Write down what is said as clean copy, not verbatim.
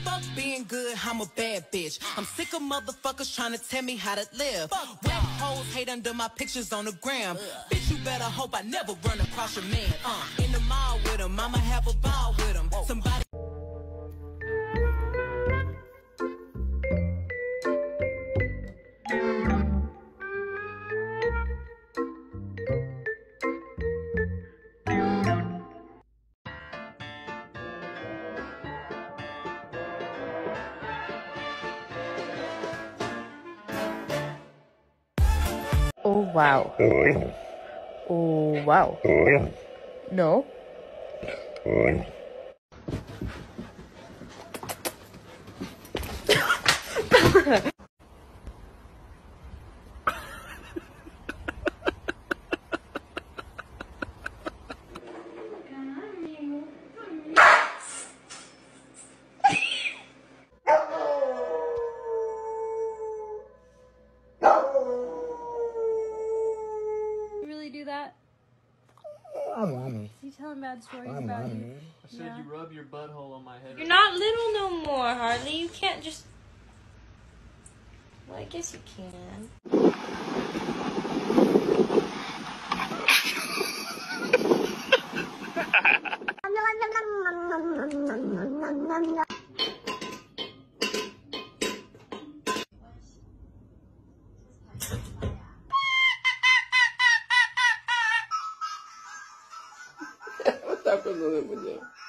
Fuck being good, I'm a bad bitch. I'm sick of motherfuckers trying to tell me how to live. Whack hoes hate under my pictures on the gram. Bitch, you better hope I never run across your man. In the mall with him, I'ma have a ball with him. Somebody. Oh wow. Oh wow. No. Do that? You telling bad stories about you? I said you rub your butthole on my head. You're not little no more, Harley. You can't just... Well, I guess you can. Está con lo de muñeco.